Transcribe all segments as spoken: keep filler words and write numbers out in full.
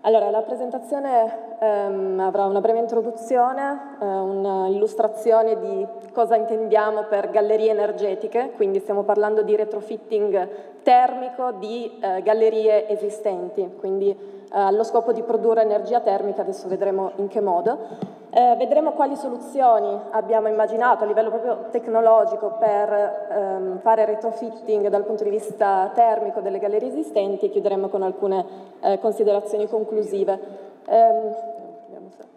Allora, la presentazione ehm, avrà una breve introduzione, eh, un'illustrazione di cosa intendiamo per gallerie energetiche, quindi stiamo parlando di retrofitting termico di eh, gallerie esistenti, quindi eh, allo scopo di produrre energia termica, adesso vedremo in che modo. Eh, vedremo quali soluzioni abbiamo immaginato a livello proprio tecnologico per ehm, fare retrofitting dal punto di vista termico delle gallerie esistenti e chiuderemo con alcune eh, considerazioni conclusive. Ehm, vediamo se...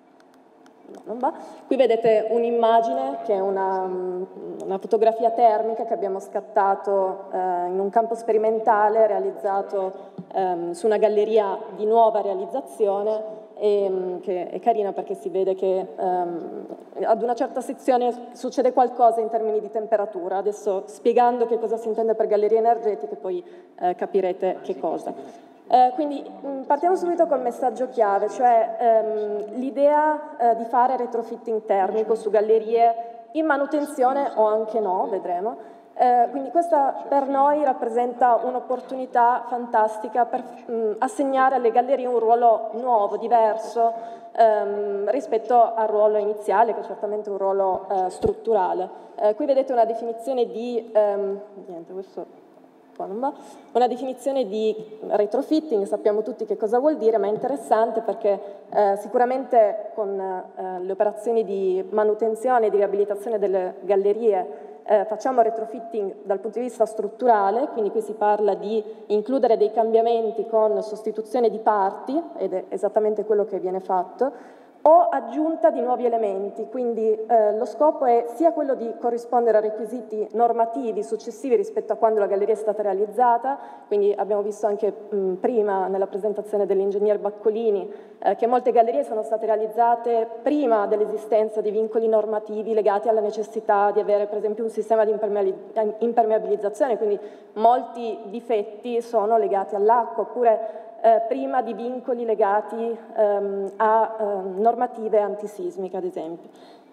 no, non va. Qui vedete un'immagine che è una, una fotografia termica che abbiamo scattato eh, in un campo sperimentale realizzato ehm, su una galleria di nuova realizzazione, e, che è carina perché si vede che um, ad una certa sezione succede qualcosa in termini di temperatura. Adesso, spiegando che cosa si intende per gallerie energetiche, poi eh, capirete che cosa. Eh, quindi mh, partiamo subito col messaggio chiave, cioè ehm, l'idea eh, di fare retrofitting termico su gallerie in manutenzione o anche no, vedremo. Eh, quindi questa per noi rappresenta un'opportunità fantastica per mh, assegnare alle gallerie un ruolo nuovo, diverso ehm, rispetto al ruolo iniziale, che è certamente un ruolo eh, strutturale. Eh, qui vedete una definizione di ehm, niente, questo qua non va, una definizione di retrofitting, sappiamo tutti che cosa vuol dire, ma è interessante perché eh, sicuramente con eh, le operazioni di manutenzione e di riabilitazione delle gallerie Eh, facciamo retrofitting dal punto di vista strutturale, quindi qui si parla di includere dei cambiamenti con sostituzione di parti, ed è esattamente quello che viene fatto, o aggiunta di nuovi elementi, quindi eh, lo scopo è sia quello di corrispondere a requisiti normativi successivi rispetto a quando la galleria è stata realizzata, quindi abbiamo visto anche mh, prima nella presentazione dell'ingegner Baccolini eh, che molte gallerie sono state realizzate prima dell'esistenza di vincoli normativi legati alla necessità di avere per esempio un sistema di impermeabilizzazione, quindi molti difetti sono legati all'acqua, oppure Eh, prima di vincoli legati ehm, a ehm, normative antisismiche, ad esempio.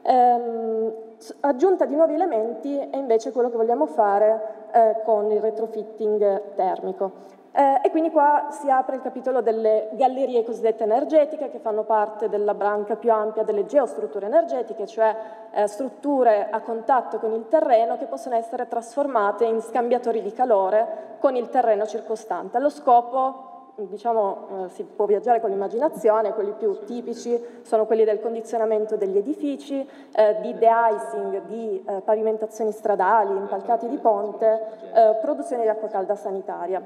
Ehm, aggiunta di nuovi elementi è invece quello che vogliamo fare eh, con il retrofitting termico. Eh, e quindi qua si apre il capitolo delle gallerie cosiddette energetiche, che fanno parte della branca più ampia delle geostrutture energetiche, cioè eh, strutture a contatto con il terreno che possono essere trasformate in scambiatori di calore con il terreno circostante. Allo scopo, diciamo, eh, si può viaggiare con l'immaginazione, quelli più tipici sono quelli del condizionamento degli edifici, eh, di de-icing, di eh, pavimentazioni stradali, impalcati di ponte, eh, produzione di acqua calda sanitaria.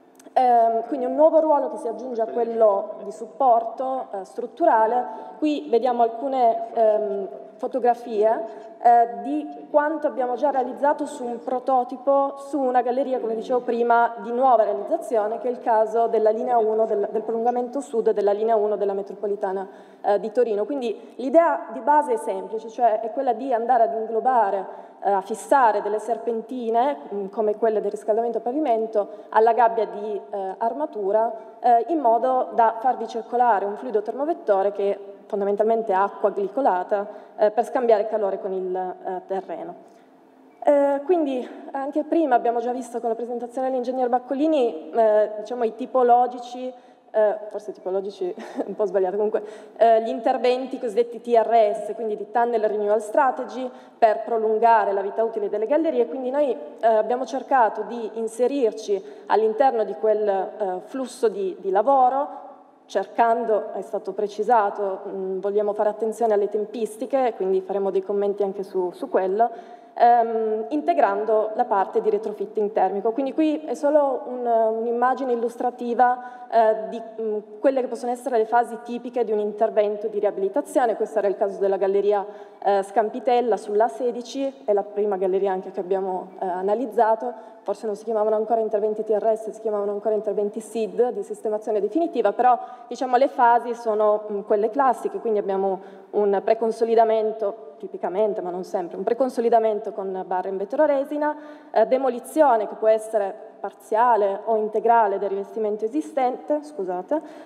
Eh, quindi un nuovo ruolo che si aggiunge a quello di supporto eh, strutturale. Qui vediamo alcune ehm, fotografie eh, di quanto abbiamo già realizzato su un prototipo, su una galleria, come dicevo prima, di nuova realizzazione, che è il caso della linea uno, del, del prolungamento sud della linea uno della metropolitana eh, di Torino. Quindi l'idea di base è semplice, cioè è quella di andare ad inglobare, eh, a fissare delle serpentine, mh, come quelle del riscaldamento a pavimento, alla gabbia di eh, armatura, eh, in modo da farvi circolare un fluido termovettore che fondamentalmente acqua glicolata, eh, per scambiare calore con il eh, terreno. Eh, quindi anche prima abbiamo già visto con la presentazione dell'ingegner Baccolini eh, diciamo, i tipologici, eh, forse tipologici un po' sbagliato, comunque eh, gli interventi cosiddetti T R S, quindi di Tunnel Renewal Strategy, per prolungare la vita utile delle gallerie. Quindi noi eh, abbiamo cercato di inserirci all'interno di quel eh, flusso di, di lavoro, cercando, è stato precisato, mh, vogliamo fare attenzione alle tempistiche, quindi faremo dei commenti anche su, su quello, ehm, integrando la parte di retrofitting termico. Quindi qui è solo un'immagine illustrativa eh, di mh, quelle che possono essere le fasi tipiche di un intervento di riabilitazione. Questo era il caso della galleria eh, Scampitella sull'A sedici, è la prima galleria anche che abbiamo eh, analizzato. Forse non si chiamavano ancora interventi T R S, si chiamavano ancora interventi S I D, di sistemazione definitiva, però diciamo, le fasi sono mh, quelle classiche, quindi abbiamo un preconsolidamento, tipicamente, ma non sempre, un preconsolidamento con barre in vetroresina, eh, demolizione che può essere parziale o integrale del rivestimento esistente, scusate,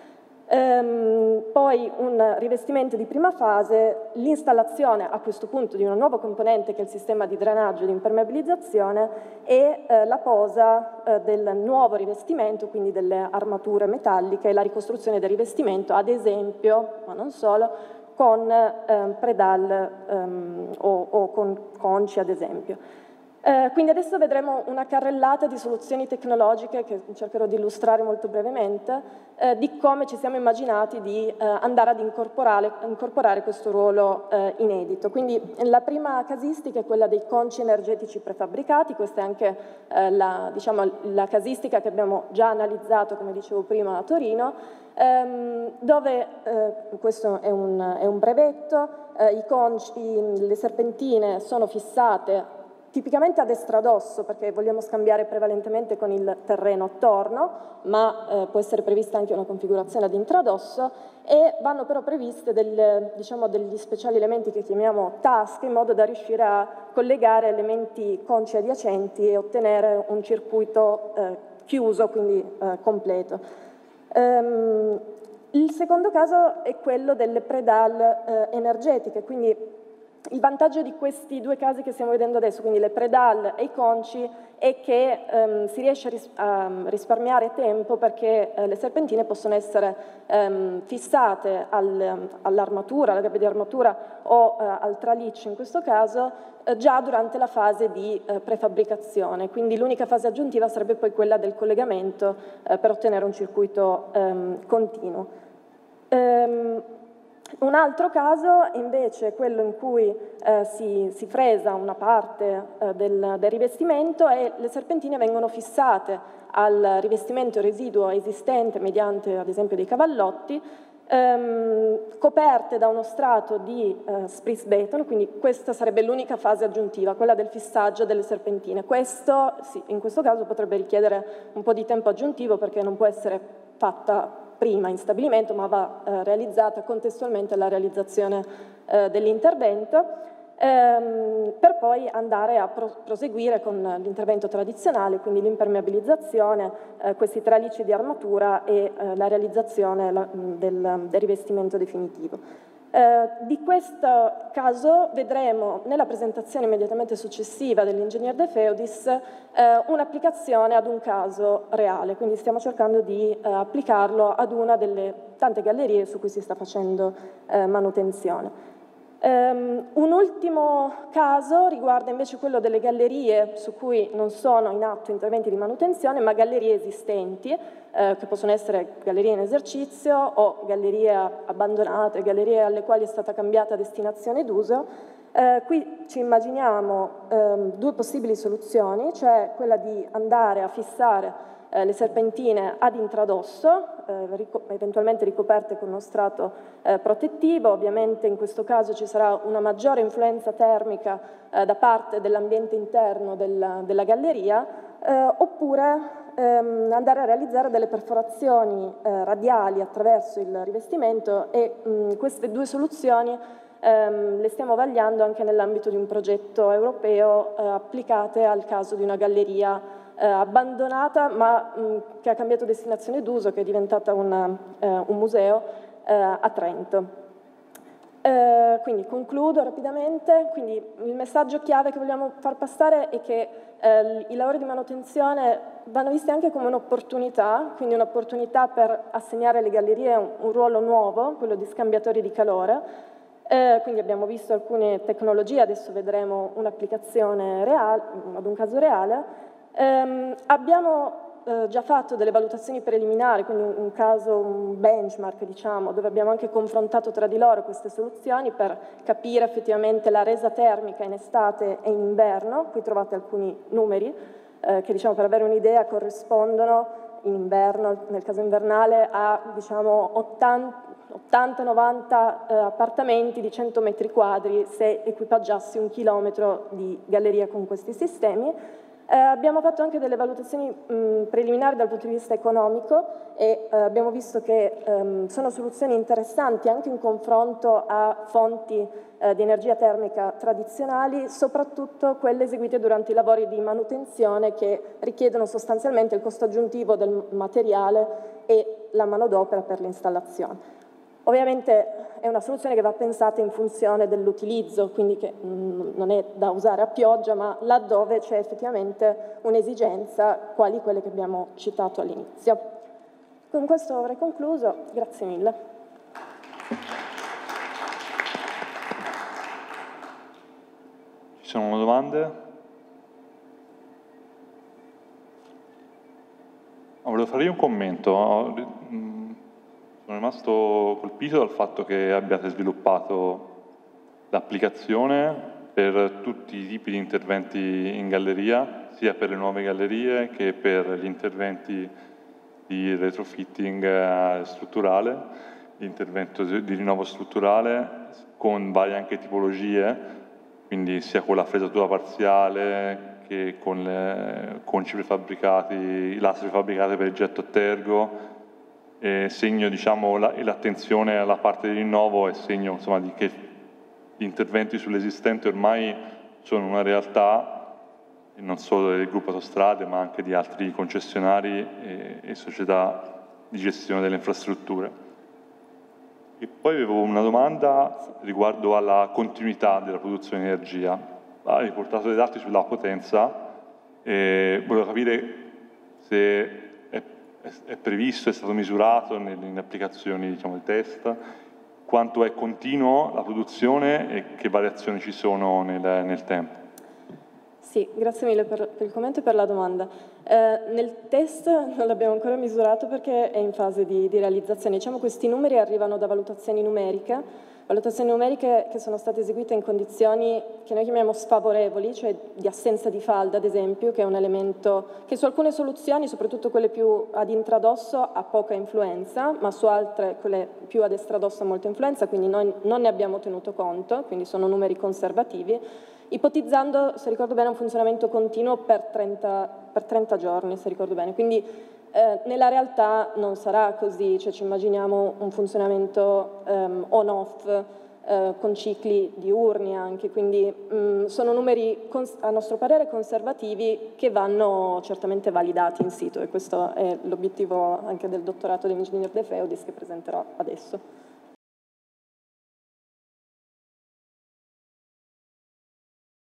Ehm, poi un rivestimento di prima fase, l'installazione a questo punto di una nuova componente che è il sistema di drenaggio e di impermeabilizzazione e eh, la posa eh, del nuovo rivestimento, quindi delle armature metalliche e la ricostruzione del rivestimento, ad esempio, ma non solo, con eh, predal ehm, o, o con conci, ad esempio. Eh, quindi adesso vedremo una carrellata di soluzioni tecnologiche che cercherò di illustrare molto brevemente, eh, di come ci siamo immaginati di eh, andare ad incorporare, incorporare questo ruolo eh, inedito. Quindi la prima casistica è quella dei conci energetici prefabbricati, questa è anche eh, la, diciamo, la casistica che abbiamo già analizzato, come dicevo prima, a Torino, ehm, dove, eh, questo è un, è un brevetto, eh, i conci, le serpentine sono fissate tipicamente a destra d'osso, perché vogliamo scambiare prevalentemente con il terreno attorno, ma eh, può essere prevista anche una configurazione ad intradosso, e vanno però previste del, diciamo, degli speciali elementi che chiamiamo tasche, in modo da riuscire a collegare elementi conci adiacenti e ottenere un circuito eh, chiuso, quindi eh, completo. Um, il secondo caso è quello delle predal eh, energetiche, quindi il vantaggio di questi due casi che stiamo vedendo adesso, quindi le predal e i conci, è che um, si riesce a, ris a risparmiare tempo, perché uh, le serpentine possono essere um, fissate al, all'armatura, alla gabbia di armatura o uh, al traliccio in questo caso, uh, già durante la fase di uh, prefabbricazione. Quindi l'unica fase aggiuntiva sarebbe poi quella del collegamento uh, per ottenere un circuito um, continuo. Um, Un altro caso invece è quello in cui eh, si, si fresa una parte eh, del, del rivestimento e le serpentine vengono fissate al rivestimento residuo esistente mediante ad esempio dei cavallotti, ehm, coperte da uno strato di eh, spritz beton, quindi questa sarebbe l'unica fase aggiuntiva, quella del fissaggio delle serpentine. Questo, sì, in questo caso potrebbe richiedere un po' di tempo aggiuntivo, perché non può essere fatta prima in stabilimento, ma va eh, realizzata contestualmente alla realizzazione eh, dell'intervento, ehm, per poi andare a pro proseguire con l'intervento tradizionale, quindi l'impermeabilizzazione, eh, questi tralicci di armatura e eh, la realizzazione la, del, del rivestimento definitivo. Eh, di questo caso vedremo nella presentazione immediatamente successiva dell'ingegner De Feudis eh, un'applicazione ad un caso reale, quindi stiamo cercando di eh, applicarlo ad una delle tante gallerie su cui si sta facendo eh, manutenzione. Um, un ultimo caso riguarda invece quello delle gallerie su cui non sono in atto interventi di manutenzione, ma gallerie esistenti, eh, che possono essere gallerie in esercizio o gallerie abbandonate, gallerie alle quali è stata cambiata destinazione d'uso. Eh, qui ci immaginiamo ehm, due possibili soluzioni, cioè quella di andare a fissare eh, le serpentine ad intradosso, eh, rico eventualmente ricoperte con uno strato eh, protettivo. Ovviamente in questo caso ci sarà una maggiore influenza termica eh, da parte dell'ambiente interno della, della galleria, eh, oppure ehm, andare a realizzare delle perforazioni eh, radiali attraverso il rivestimento, e mh, queste due soluzioni ehm, le stiamo vagliando anche nell'ambito di un progetto europeo eh, applicate al caso di una galleria Eh, abbandonata, ma mh, che ha cambiato destinazione d'uso, che è diventata una, eh, un museo eh, a Trento. Eh, quindi concludo rapidamente. Quindi il messaggio chiave che vogliamo far passare è che eh, i lavori di manutenzione vanno visti anche come un'opportunità, quindi un'opportunità per assegnare alle gallerie un, un ruolo nuovo, quello di scambiatori di calore. Eh, quindi abbiamo visto alcune tecnologie, adesso vedremo un'applicazione reale, ad un caso reale. Um, abbiamo uh, già fatto delle valutazioni preliminari, quindi un, un caso, un benchmark, diciamo, dove abbiamo anche confrontato tra di loro queste soluzioni per capire effettivamente la resa termica in estate e in inverno. Qui trovate alcuni numeri eh, che, diciamo, per avere un'idea, corrispondono in inverno, nel caso invernale, a diciamo, ottanta novanta eh, appartamenti di cento metri quadri se equipaggiassi un chilometro di galleria con questi sistemi. Eh, abbiamo fatto anche delle valutazioni mh, preliminari dal punto di vista economico e eh, abbiamo visto che ehm, sono soluzioni interessanti anche in confronto a fonti eh, di energia termica tradizionali, soprattutto quelle eseguite durante i lavori di manutenzione, che richiedono sostanzialmente il costo aggiuntivo del materiale e la manodopera per l'installazione. Ovviamente è una soluzione che va pensata in funzione dell'utilizzo, quindi che mh, non è da usare a pioggia, ma laddove c'è effettivamente un'esigenza, quali quelle che abbiamo citato all'inizio. Con questo avrei concluso, grazie mille. Ci sono domande? Volevo fare io un commento. Sono rimasto colpito dal fatto che abbiate sviluppato l'applicazione per tutti i tipi di interventi in galleria, sia per le nuove gallerie che per gli interventi di retrofitting strutturale, l'intervento di rinnovo strutturale con varie anche tipologie, quindi sia con la fresatura parziale che con le conci prefabbricati, lastre prefabbricate per il getto a tergo. Eh, segno, diciamo, la, e l'attenzione alla parte di rinnovo è segno, insomma, di che gli interventi sull'esistente ormai sono una realtà, e non solo del gruppo Autostrade, ma anche di altri concessionari e, e società di gestione delle infrastrutture. E poi avevo una domanda riguardo alla continuità della produzione di energia. Hai riportato dei dati sulla potenza e volevo capire se è previsto, è stato misurato nelle, in applicazioni, diciamo, di test, quanto è continuo la produzione e che variazioni ci sono nel, nel tempo. Sì, grazie mille per, per il commento e per la domanda. Eh, nel test non l'abbiamo ancora misurato perché è in fase di, di realizzazione. Diciamo, questi numeri arrivano da valutazioni numeriche, valutazioni numeriche che sono state eseguite in condizioni che noi chiamiamo sfavorevoli, cioè di assenza di falda, ad esempio, che è un elemento che su alcune soluzioni, soprattutto quelle più ad intradosso, ha poca influenza, ma su altre, quelle più ad estradosso, ha molta influenza, quindi noi non ne abbiamo tenuto conto, quindi sono numeri conservativi, ipotizzando, se ricordo bene, un funzionamento continuo per trenta, per trenta giorni, se ricordo bene. Quindi eh, nella realtà non sarà così, cioè ci immaginiamo un funzionamento um, on-off eh, con cicli diurni anche, quindi mh, sono numeri a nostro parere conservativi che vanno certamente validati in situ, e questo è l'obiettivo anche del dottorato dell'ingegner De Feudis che presenterò adesso.